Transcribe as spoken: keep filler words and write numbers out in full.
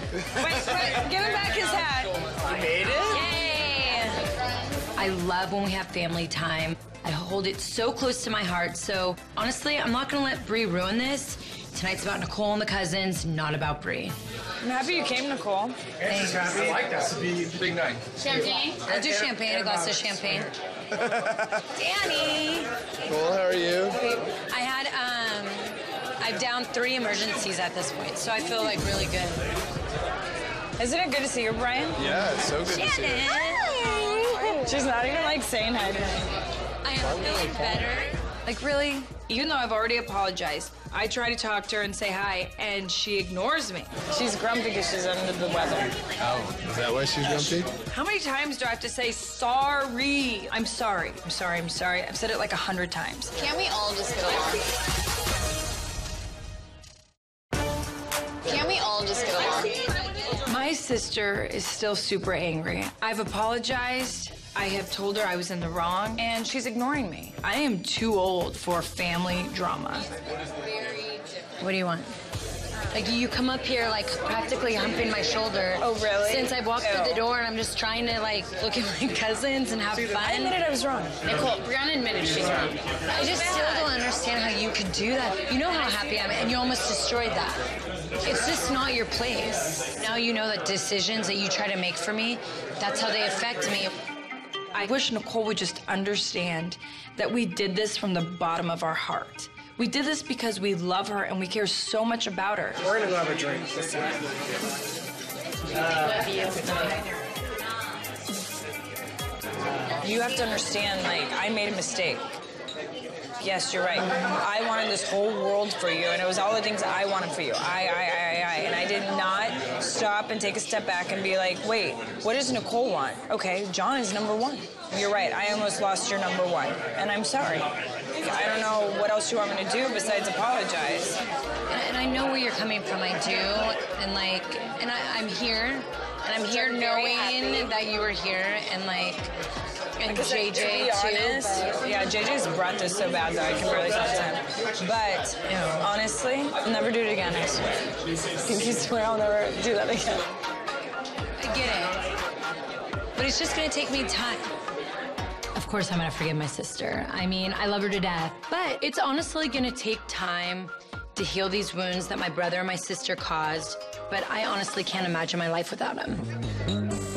Wait, wait, give him back his hat. You made it? Yay! I love when we have family time. I hold it so close to my heart. So honestly, I'm not gonna let Bree ruin this. Tonight's about Nicole and the cousins, not about Bree. I'm happy you came, Nicole. Thanks. I like that. It's a big, big night. Champagne? I'll do champagne, a glass of champagne. Danny! Cool, how are you? I had, um, I've downed three emergencies at this point, so I feel like really good. Isn't it good to see you, Brian? Yeah, it's so good to see you. Shannon! She's not even like saying hi to me. I am feeling better. Like, really? Even though I've already apologized, I try to talk to her and say hi, and she ignores me. She's grumpy because she's under the weather. Oh, is that why she's grumpy? How many times do I have to say sorry? I'm sorry. I'm sorry. I'm sorry. I've said it like a hundred times. Can't we all just get along? Can't we all just get along? My sister is still super angry. I've apologized. I have told her I was in the wrong, and she's ignoring me. I am too old for family drama. What do you want? Like, you come up here, like, practically humping my shoulder. Oh, really? Since I walked Ew. through the door, and I'm just trying to, like, look at my cousins and have fun. I admitted I was wrong. Nicole, Brianna admitted she's wrong. I just still don't understand how you could do that. You know how happy I am, and you almost destroyed that. It's just not your place. Now you know that decisions that you try to make for me, that's how they affect me. I wish Nicole would just understand that we did this from the bottom of our heart. We did this because we love her and we care so much about her. We're gonna go have a drink this time. Love you. You have to understand, like, I made a mistake. Yes, you're right. I wanted this whole world for you, and it was all the things I wanted for you. I, I, I, I, and I did not stop and take a step back and be like, wait, what does Nicole want? Okay, John is number one. You're right, I almost lost your number one, and I'm sorry. I don't know what else you want me to do besides apologize. And, and I know where you're coming from, I do, and like, and I, I'm here, and I'm here knowing that you were here, and like, and J J to be too. honest, yeah, J J's breath is so bad that I can barely talk to him. But honestly, I'll never do it again. I swear. Can you swear I'll never do that again? I get it, but it's just gonna take me time. Of course I'm gonna forgive my sister. I mean, I love her to death, but it's honestly gonna take time to heal these wounds that my brother and my sister caused, but I honestly can't imagine my life without him.